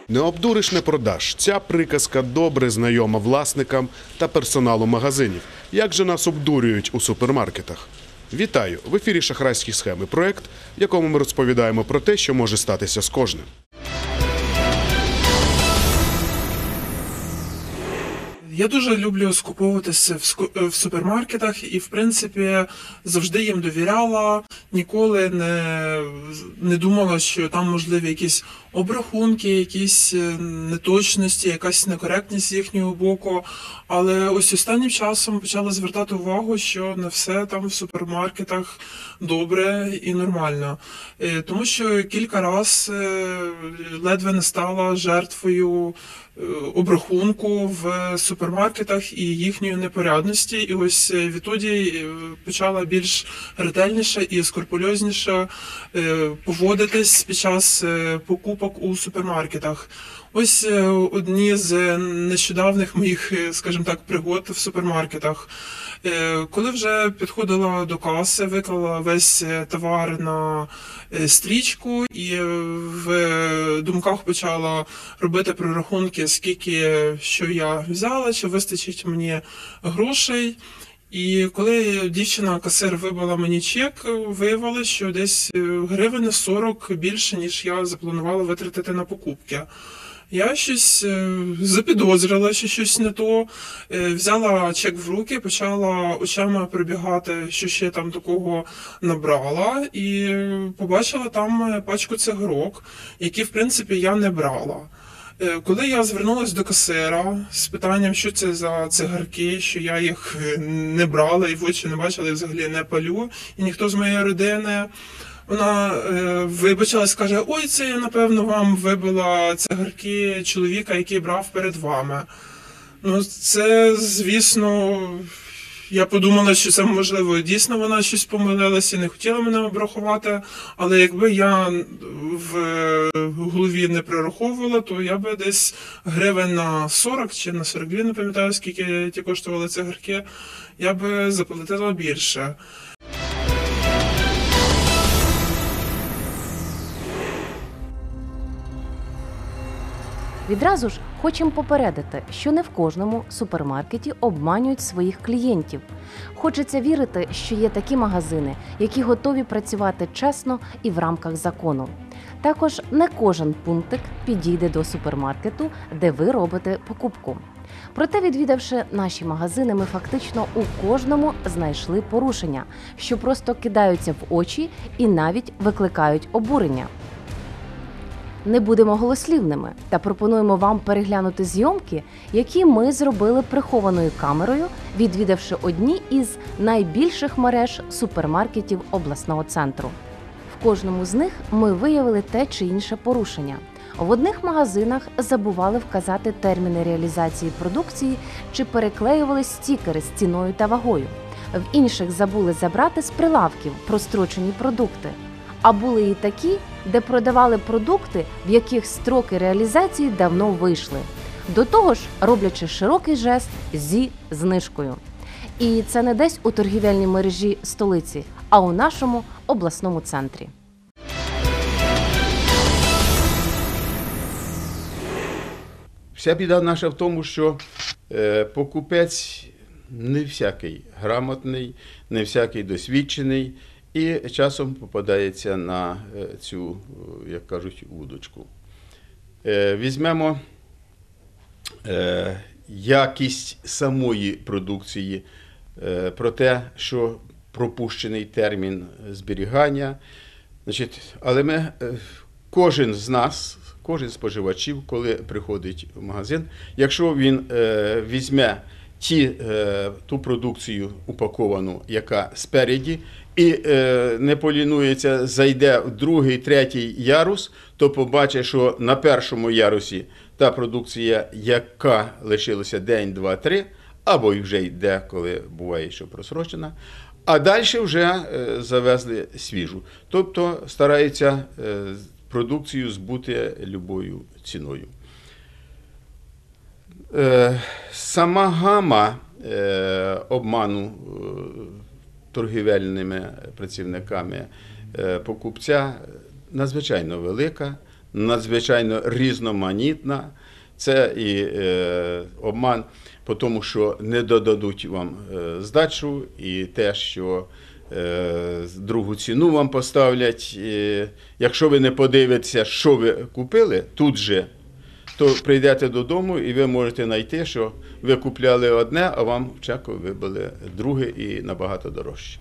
Не обдуриш, не продаш. Ця приказка добре знайома власникам та персоналу магазинів. Як же нас обдурюють у супермаркетах? Вітаю! В ефірі «Шахрайські схеми» – проєкт, в якому ми розповідаємо про те, що може статися з кожним. Я дуже люблю скуповуватися в супермаркетах і, в принципі, завжди їм довіряла, ніколи не думала, що там можливі якісь обрахунки, якісь неточності, якась некоректність з їхнього боку. Але ось останнім часом почала звертати увагу, що не все там в супермаркетах добре і нормально. Тому що кілька разів ледве не стала жертвою обрахунку в супермаркетах і їхньої непорядності. І ось відтоді почала більш ретельніше і скрупульозніше поводитись під час покупок у супермаркетах. Ось одні з нещодавних моїх, скажімо так, пригод в супермаркетах. Коли вже підходила до каси, виклала весь товар на стрічку і в думках почала робити прорахунки, скільки що я взяла, чи вистачить мені грошей. І коли дівчина-касир вибила мені чек, виявилося, що десь гривень 40 більше, ніж я запланувала витратити на покупки. Я щось запідозрила, що щось не то, взяла чек в руки, почала очима пробігати, що ще там такого набрала, і побачила там пачку цигарок, які, в принципі, я не брала. Коли я звернулася до касира з питанням, що це за цигарки, що я їх не брала і в очі не бачила, і взагалі не палю, і ніхто з моєї родини, вона вибачилась, каже: ой, це я, напевно, вам вибила цигарки чоловіка, який брав перед вами. Ну, це, звісно, я подумала, що це, можливо, дійсно вона щось помилилася і не хотіла мене обрахувати, але якби я в голові не прораховувала, то я би десь гривень на 40 чи на 42, не пам'ятаю, скільки ті коштували цигарки, я би заплатила більше. Відразу ж хочемо попередити, що не в кожному супермаркеті обманюють своїх клієнтів. Хочеться вірити, що є такі магазини, які готові працювати чесно і в рамках закону. Також не кожен пунктик підійде до супермаркету, де ви робите покупку. Проте, відвідавши наші магазини, ми фактично у кожному знайшли порушення, що просто кидаються в очі і навіть викликають обурення. Не будемо голослівними та пропонуємо вам переглянути зйомки, які ми зробили прихованою камерою, відвідавши одні із найбільших мереж супермаркетів обласного центру. В кожному з них ми виявили те чи інше порушення. В одних магазинах забували вказати терміни реалізації продукції чи переклеювали стікери з ціною та вагою. В інших забули забрати з прилавків прострочені продукти. А були і такі, де продавали продукти, в яких строки реалізації давно вийшли. До того ж, роблячи широкий жест зі знижкою. І це не десь у торгівельній мережі столиці, а у нашому обласному центрі. Вся біда наша в тому, що покупець не всякий грамотний, не всякий досвідчений, і часом попадається на цю, як кажуть, удочку. Візьмемо якість самої продукції, про те, що пропущений термін зберігання. Але кожен з нас, кожен з споживачів, коли приходить в магазин, якщо він візьме ту продукцію упаковану, яка спереді, і не полінується, зайде в другий, третій ярус, то побачить, що на першому ярусі та продукція, яка лишилася день, два, три, або й вже йде, коли буває, що просрочена, а далі вже завезли свіжу. Тобто стараються продукцію збути любою ціною. Сама гама обману торгівельними працівниками покупця надзвичайно велика, надзвичайно різноманітна. Це і обман по тому, що не додадуть вам здачу, і те, що другу ціну вам поставлять. Якщо ви не подивитеся, що ви купили тут же, то прийдете додому і ви можете знайти, що ви купляли одне, а вам в чеку вибили друге і набагато дорожче.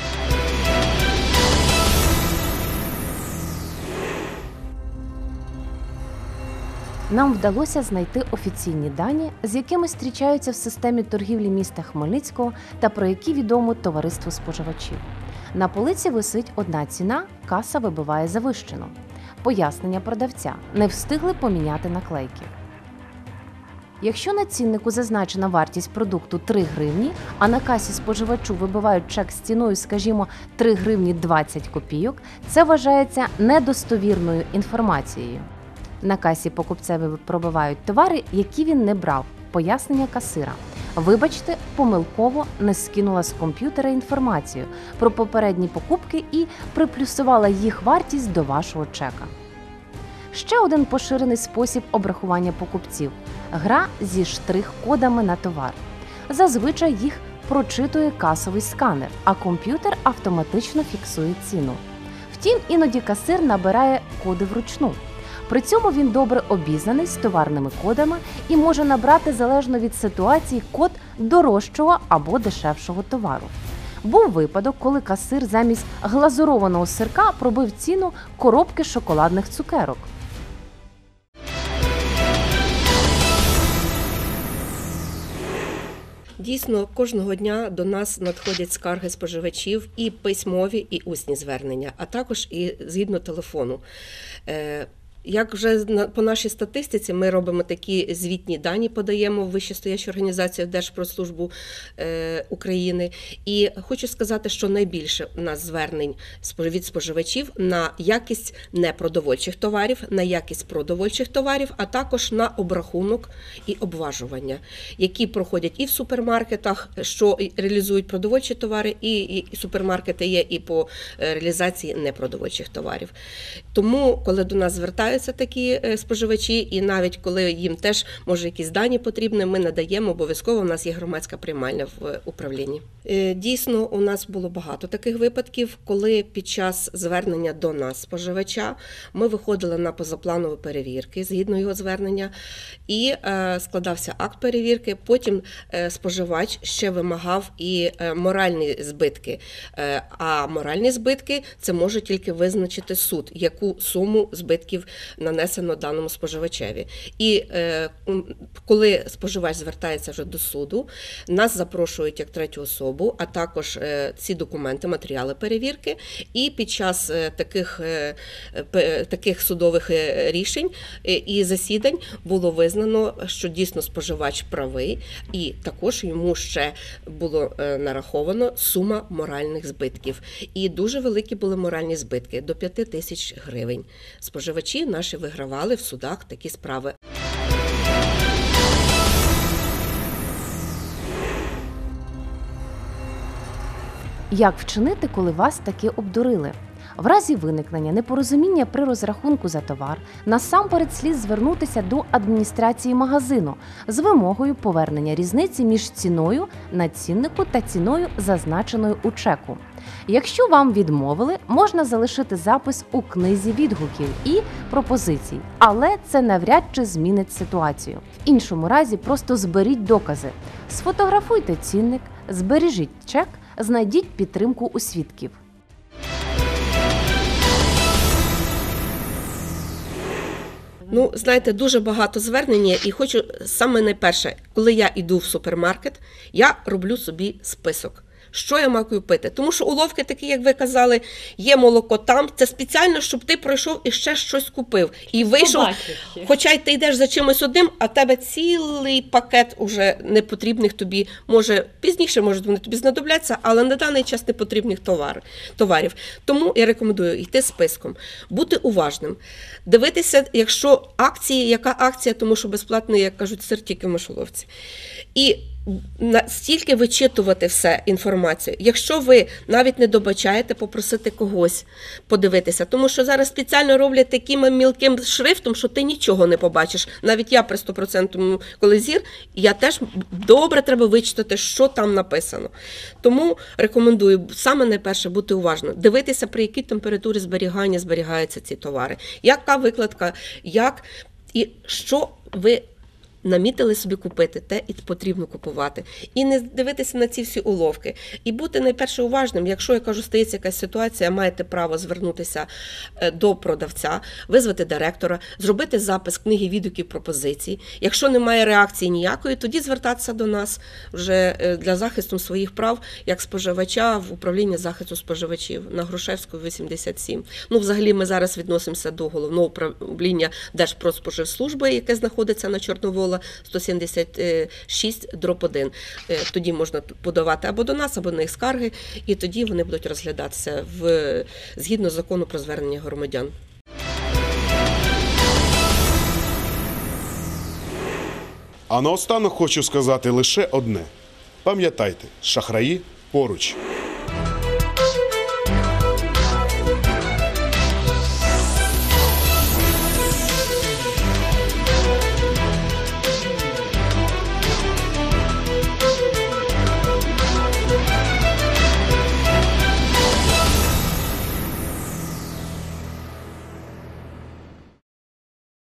Нам вдалося знайти офіційні дані, з якими зустрічаються в системі торгівлі міста Хмельницького та про які відомо товариству споживачів. На полиці висить одна ціна, каса вибиває завищену. Пояснення продавця – не встигли поміняти наклейки. Якщо на ціннику зазначена вартість продукту 3 гривні, а на касі споживачу вибивають чек з ціною, скажімо, 3 гривні 20 копійок, це вважається недостовірною інформацією. На касі покупцеві пробивають товари, які він не брав. Пояснення касира. Вибачте, помилково не скинула з комп'ютера інформацію про попередні покупки і приплюсувала їх вартість до вашого чека. Ще один поширений спосіб обрахування покупців – гра зі штрих-кодами на товар. Зазвичай їх прочитує касовий сканер, а комп'ютер автоматично фіксує ціну. Втім, іноді касир набирає коди вручну. При цьому він добре обізнаний з товарними кодами і може набрати залежно від ситуації код дорожчого або дешевшого товару. Був випадок, коли касир замість глазурованого сирка пробив ціну коробки шоколадних цукерок. Дійсно, кожного дня до нас надходять скарги споживачів і письмові, і усні звернення, а також і згідно телефону. Як вже по нашій статистиці, ми робимо такі звітні дані, подаємо в вищестоящу організацію Держпродслужбу України. І хочу сказати, що найбільше у нас звернень від споживачів на якість непродовольчих товарів, на якість продовольчих товарів, а також на обрахунок і обважування, які проходять і в супермаркетах, що реалізують продовольчі товари, і супермаркети є і по реалізації непродовольчих товарів. Тому, коли до нас звертаються такі споживачі, і навіть коли їм теж, може, якісь дані потрібні, ми надаємо, обов'язково у нас є громадська приймальня в управлінні. Дійсно, у нас було багато таких випадків, коли під час звернення до нас споживача ми виходили на позапланові перевірки згідно його звернення, і складався акт перевірки, потім споживач ще вимагав і моральні збитки. А моральні збитки – це може тільки визначити суд, яку суму збитків нанесено даному споживачеві. І коли споживач звертається вже до суду, нас запрошують як третю особу, а також ці документи, матеріали перевірки, і під час таких судових рішень і засідань було визнано, що дійсно споживач правий, і також йому ще було нараховано сума моральних збитків. І дуже великі були моральні збитки, до 5 тисяч гривень. Споживачі наші вигравали в судах такі справи. Як вчинити, коли вас таки обдурили? В разі виникнення непорозуміння при розрахунку за товар, насамперед слід звернутися до адміністрації магазину з вимогою повернення різниці між ціною на ціннику та ціною, зазначеною у чеку. Якщо вам відмовили, можна залишити запис у книзі відгуків і пропозицій, але це навряд чи змінить ситуацію. В іншому разі просто зберіть докази, сфотографуйте цінник, збережіть чек, знайдіть підтримку у свідків. Ну, знаєте, дуже багато звернень, і хочу саме найперше, коли я йду в супермаркет, я роблю собі список. Що я маю купити? Тому що уловки такі, як ви казали, є молоко там, це спеціально, щоб ти пройшов і ще щось купив. І вийшов, хоча й ти йдеш за чимось одним, а в тебе цілий пакет уже непотрібних тобі, може, пізніше, може, вони тобі знадобляться, але на даний час непотрібних товарів. Тому я рекомендую йти списком, бути уважним, дивитися, якщо акції, яка акція, тому що безплатний, як кажуть, сир тільки в мишоловці. І настільки вичитувати все інформацію. Якщо ви навіть не добачаєте, попросити когось подивитися. Тому що зараз спеціально роблять таким мілким шрифтом, що ти нічого не побачиш. Навіть я при 100% коли зір, я теж добре треба вичитати, що там написано. Тому рекомендую саме найперше бути уважним, дивитися, при якій температурі зберігання зберігаються ці товари, яка викладка, як і що ви намітили собі купити, те і потрібно купувати. І не дивитися на ці всі уловки. І бути найперше уважним, якщо, я кажу, стається якась ситуація, маєте право звернутися до продавця, визвати директора, зробити запис книги відгуків пропозицій. Якщо немає реакції ніякої, тоді звертатися до нас вже для захисту своїх прав, як споживача в управління захисту споживачів на Грушевську, 87. Ну, взагалі, ми зараз відносимося до головного управління Держпродспоживслужби, яке знаходиться на Чорновола, 176/1. Тоді можна подавати або до нас, або на їх скарги, і тоді вони будуть розглядатися згідно закону про звернення громадян. А наостанок хочу сказати лише одне. Пам'ятайте, шахраї поруч.